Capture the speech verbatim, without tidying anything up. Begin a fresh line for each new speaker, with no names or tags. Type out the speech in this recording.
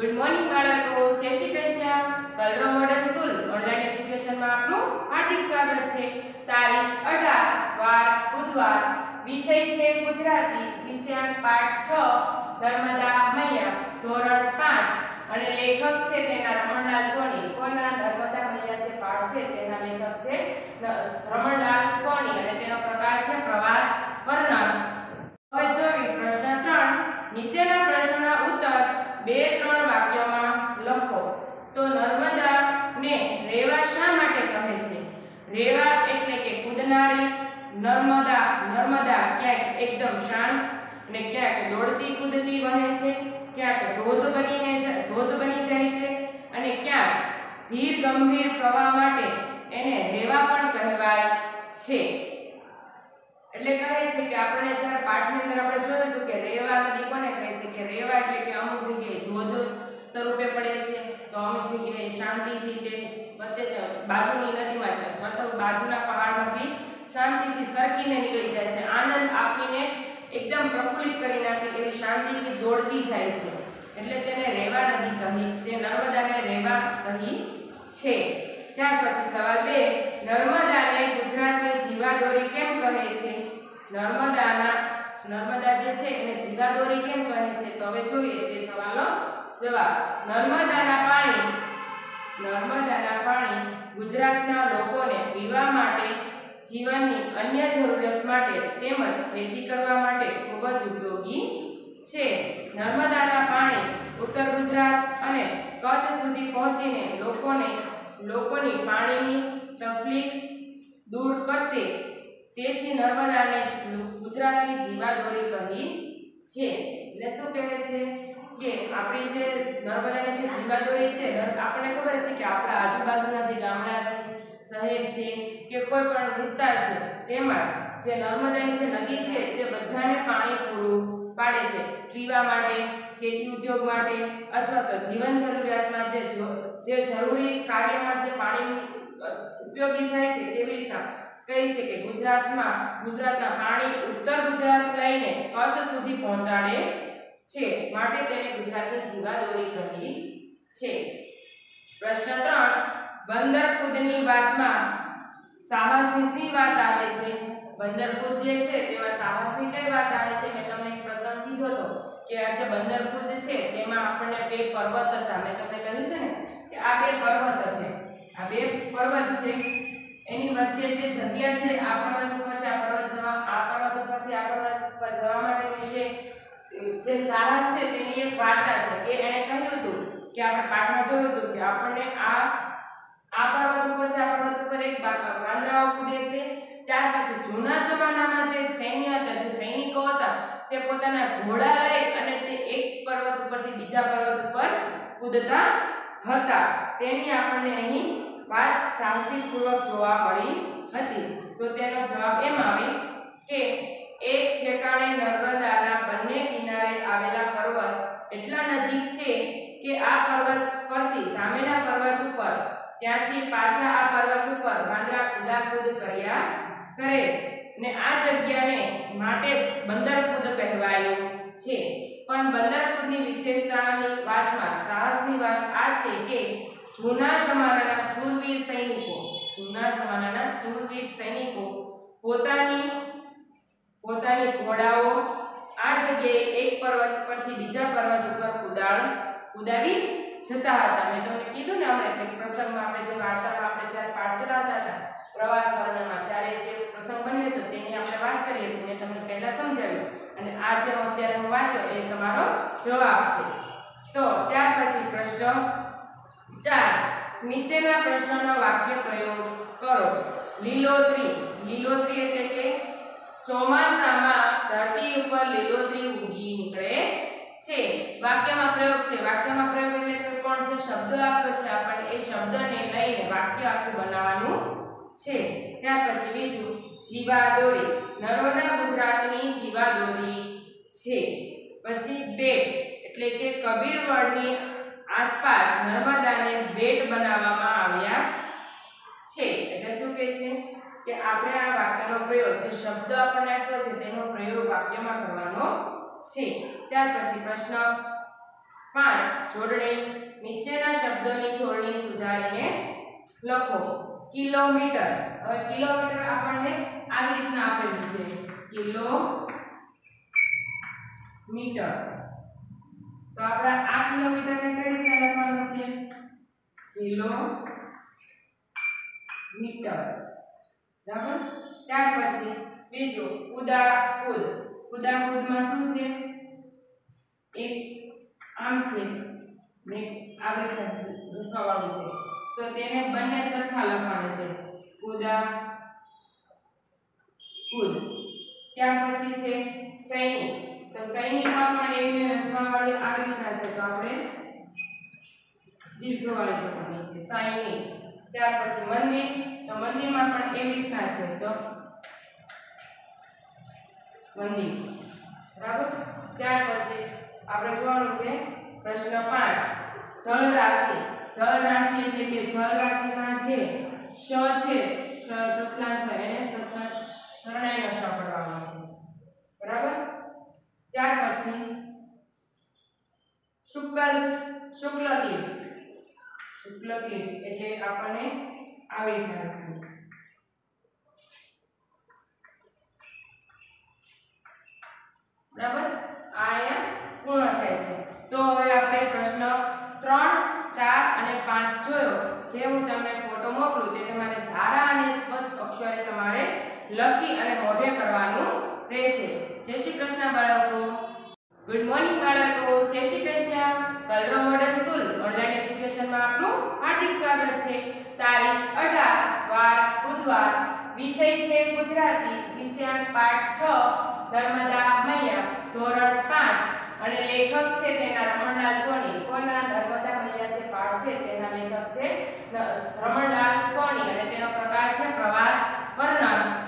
Good morning બાળકો, જય Shri Krishna. Kalrav model school online એજ્યુકેશનમાં આપનું હાર્દિક સ્વાગત છે. તારીખ અઢાર વાર બુધવાર, વિષય છે ગુજરાતી, વિષયાંક પાઠ છ, નર્મદા મૈયા, ધોરણ પાંચ અને લેખક છે તેના રમણલાલ સોની. કોના નર્મદા મૈયા જે પાઠ છે તેના લેખક છે રમણલાલ સોની અને તેનો પ્રકાર છે પ્રવાસ વર્ણન. હવે જોઈએ પ્રશ્ન ત્રણ. નીચેના પ્રશ્નના ઉત્તર બે ત્રણ વાક્યોમાં લખો. તો નર્મદાને રેવા શા માટે કહે છે? રેવા એટલે કે કૂદનારી. નર્મદા નર્મદા ક્યાંક એકદમ શાંત અને ક્યાંક દોડતી કૂદતી વહે છે, ક્યાંક ધોધ બનીને ધોધ બની જાય છે અને ક્યાંક ધીર ગંભીર પ્રવાહ માટે એને રેવા પણ કહેવાય છે. એટલે કહે છે કે આપણે જ્યારે પાઠની અંદર આપણે જોયું હતું કે રેવા નદી કોને કહે છે કે રેવા એટલે કે અમુક જગ્યાએ ધોધ સ્વરૂપે પડે છે, તો અમુક જગ્યાએ શાંતિથી તે વચ્ચે બાજુની નદીમાં અથવા તો બાજુના પહાડમાંથી શાંતિથી સરકીને નીકળી જાય છે, આનંદ આપીને એકદમ પ્રફુલ્લિત કરી નાખે એવી શાંતિથી દોડતી જાય છે, એટલે તેને રેવા નદી કહી, તે નર્મદાને રેવા કહી છે. ત્યાર પછી સવાલ બે. નર્મદાને ગુજરાતની જીવાદોરી કેમ કહે છે? નર્મદાના નર્મદા જે છે એને જીવાદોરી કેમ કહે છે? તો હવે જોઈએ તે સવાલનો જવાબ. નર્મદાના પાણી નર્મદાના પાણી ગુજરાતના લોકોને પીવા માટે, જીવનની અન્ય જરૂરિયાત માટે તેમજ ખેતી કરવા માટે ખૂબ જ ઉપયોગી છે. નર્મદાના પાણી ઉત્તર ગુજરાત અને કચ્છ સુધી પહોંચીને લોકોને લોકોની પાણીની તકલીફ દૂર કરશે, તેથી નર્મદાને ગુજરાતની જીવાદોરી કહી છે. એટલે શું કહે છે કે આપણી જે નર્મદાની જે જીવાદોરી છે, આપણને ખબર છે કે આપણા આજુબાજુના જે ગામડા છે, શહેર છે કે કોઈ પણ વિસ્તાર છે, તેમાં જે નર્મદાની જે નદી છે તે બધાને પાણી પૂરું પાડે છે, પીવા માટે, ખેતી ઉદ્યોગ માટે અથવા તો જીવન જરૂરિયાતમાં જે જે જરૂરી કાર્યમાં જે પાણી ઉપયોગી થાય છે, તેવી રીતના કહી છે કે ગુજરાતમાં ગુજરાતના પાણી ઉત્તર ગુજરાત લઈને કચ્છ સુધી પહોંચાડે છે, માટે તેને ગુજરાતની જીવાદોરી કહી છે. પ્રશ્ન ત્રણ. બંદરકૂદની વાતમાં સાહસની શી વાત આવે છે? બંદરકૂદ જે છે તેમાં સાહસની કઈ વાત આવે છે? મેં તમને એક પ્રસંગ કીધો હતો કે આ જે બંદરકૂદ છે તેમાં આપણને બે પર્વત હતા. મેં તમને કહ્યું હતું ને કે આ બે પર્વત છે, આ બે પર્વત છે, એની વચ્ચે જે જગ્યા છે, આ પર્વત ઉપરથી આ પર્વત જવા આ પર્વત ઉપરથી આ પર્વત પર જવા માટેની જે જે સાહસ છે તેની એક વાર્તા છે કે એણે કહ્યું હતું કે આપણે પાઠમાં જોયું હતું કે આપણને આ આ પર્વત ઉપરથી આ પર્વત ઉપર એક વાંદરાઓ કૂદે છે. ત્યાર પછી જૂના જમાનામાં જે સૈન્ય હતા, જે સૈનિકો હતા, તે પોતાના ઘોડા લઈ અને તે એક પર્વત ઉપરથી બીજા પર્વત ઉપર કૂદતા હતા, તેની આપણને અહીં વાત સાહસિકપૂર્વક જોવા મળી હતી. તો તેનો જવાબ એમ આવે કે એક ઠેકાણે નર્મદાના બંને કિનારે આવેલા પર્વત એટલા નજીક છે કે આ પર્વત પરથી સામેના પર્વત ઉપર, ત્યાંથી પાછા આ પર્વત ઉપર વાંદરા કૂદાકૂદ કર્યા કરે ને આ જગ્યાને માટે જ બંદરકૂદ કહેવાયું છે. પણ બંદરકૂદની વિશેષતાની વાતમાં સાહસની વાત આ છે કે જૂના જમાનાના શૂરવીર સૈનિકો જૂના જમાનાના શૂરવીર સૈનિકો પોતાની પોતાની ઘોડાઓ આ જગ્યાએ એક પર્વત પરથી બીજા પર્વત ઉપર કુદાડ કુદાવી જતા હતા. મેં તમને કીધું ને હમણાં કે પ્રસંગમાં આપણે જે વાર્તામાં આપણે જ્યારે પાઠ ચલાવતા હતા પ્રવાસ વર્ણનમાં, ત્યારે જે પ્રસંગ બન્યો હતો તેની આપણે વાત કરી હતી, મેં તમને પહેલા સમજાવ્યું અને આ જે અત્યારે હું વાંચો એ તમારો જવાબ છે. તો ત્યાર પછી પ્રશ્ન ચાર. નીચેના પ્રશ્નનો વાક્ય પ્રયોગ કરો. લીલોતરી લીલોતરી એટલે કે ચોમાસામાં ધરતી ઉપર લીલોતરી ઉગી નીકળે છે. વાક્યમાં પ્રયોગ છે. વાક્યમાં પ્રયોગ એટલે કે કોણ જે શબ્દ આપ્યો છે આપણને એ શબ્દને લઈને વાક્ય આખું બનાવવાનું છે. ત્યાર પછી બીજું જીવાદોરી. નર્મદા ગુજરાતની જીવાદોરી છે. પછી બેટ એટલે કે કબીરવડની આસપાસ નર્મદાને બેટ બનાવવામાં આવ્યા છે. એટલે શું કહે છે કે આપણે આ વાક્યનો પ્રયોગ, જે શબ્દ આપણને આપ્યો છે તેનો પ્રયોગ વાક્યમાં કરવાનો છે. ત્યાર પછી પ્રશ્ન પાંચ જોડણી નીચેના શબ્દોની જોડણી સુધારીને લખો. કિલોમીટર. હવે કિલોમીટર આપણને આવી રીતના આપેલું છે કિલોમીટર. તો આપણે આ કિલોમીટરને કઈ રીતના લખવાનું છે? કિલોમીટર. બરાબર. ત્યાર પછી બીજું કુદાકુદ. કુદાકુદમાં શું છે? એક આમ છે ને આવી રીતના ઘસવાવાળું છે, તો તેને બંને સરખા લખવાના છે કુદાકુદ. ત્યાર પછી છે સૈનિક. તો સૈનિકમાં પણ એવી રસવાવાળી આવી રીતના છે, તો આપણે દીર્ઘવાળી લખવાની છે સૈનિક. ત્યાર પછી મંદિર. તો મંદિરમાં પણ એવી રીતના છે, તો મંદિર. બરાબર. ત્યાર પછી આપણે જોવાનું છે પ્રશ્ન પાંચ જળરાશિ. જળરાશિ એટલે કે જળરાશિમાં જે શ છે, સસલાન છે, એને શરણાઈનો શ કરવાનો છે. બરાબર. ત્યાર પછી શુક્લ શુક્લ તીર્થ. શુક્લ તીર્થ એટલે આપણને આવી રીતના લખવાનું. બરાબર. આ અહીંયા પૂર્ણ થાય છે. તો હવે આપણે પ્રશ્ન ત્રણ, ચાર અને પાંચ જોયો. જે હું તમને ફોટો મોકલું તે તમારે સારા અને સ્વચ્છ અક્ષરે તમારે લખી અને મોઢે કરવાનું રહેશે. જય શ્રી કૃષ્ણ બાળકો. ગુડ મોર્નિંગ બાળકો. જય Shri Krishna. Kalrav model school online એજ્યુકેશનમાં આપનું હાર્દિક સ્વાગત છે. તારીખ અઢાર, વાર બુધવાર, વિષય છે ગુજરાતી, વિષયાંક પાઠ છ, નર્મદા મૈયા, ધોરણ પાંચ અને લેખક છે તેના રમણલાલ સોની. કોના? નર્મદા મૈયા જે પાઠ છે તેના લેખક છે રમણલાલ સોની અને તેનો પ્રકાર છે પ્રવાસ વર્ણન.